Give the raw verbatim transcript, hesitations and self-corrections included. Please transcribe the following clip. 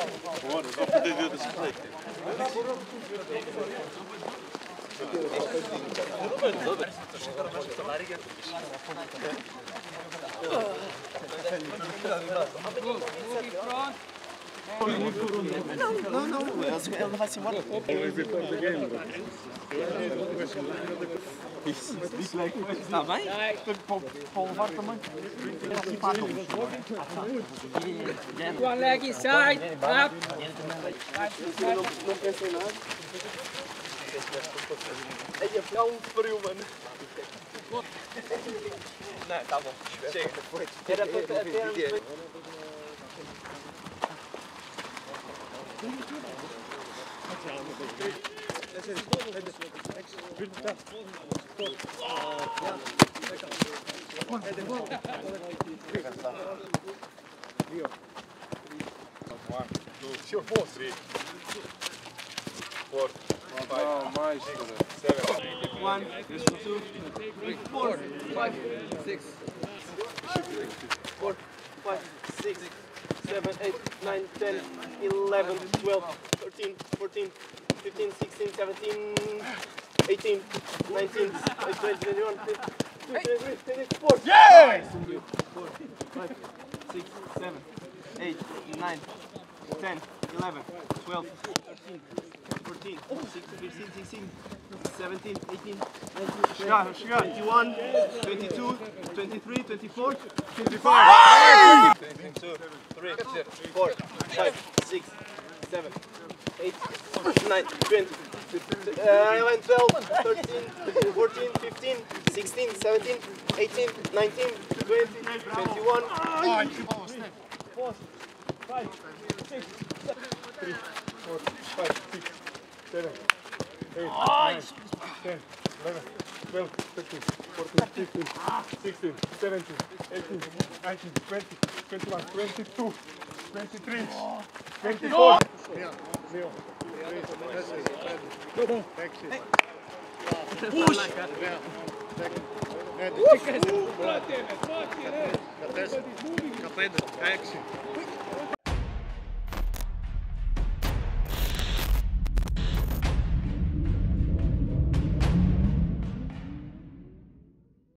Μόνο, αυτό το ιδιότητα συμφέρει. No, no, ele vai se embora. Está bem? Para levar também. One leg inside, up. Não pensei nada. Aí é um frio, mano. Não, tá bom. Chega. Era para até Senhor Poço. Four, five, seven. One, two, three, four, five, six. Four, five, six, seven, eight, nine, ten, eleven, twelve, thirteen, fourteen, fifteen, sixteen, seventeen, eighteen, nineteen, twenty, twenty-one, twenty-three, twenty-four. Yeah! Four, five, six, seven, eight, nine, ten, eleven, twelve, thirteen, fourteen, fifteen, sixteen, seventeen, eighteen, nineteen, twenty-one, twenty-two, twenty-three, twenty-four, twenty-five! two, three, four, five, six, seven, eight, nine, twenty, eleven, twelve, thirteen, fourteen, fifteen, sixteen, seventeen, eighteen, nineteen, twenty, twenty-one, Four, five, six, three, four, five, six, seven, eight, nine, ten, eleven, twelve, thirteen, fourteen, fifteen, sixteen, seventeen, eighteen, nineteen, twenty, twenty-one, twenty-two, twenty-three, twenty-four. Push!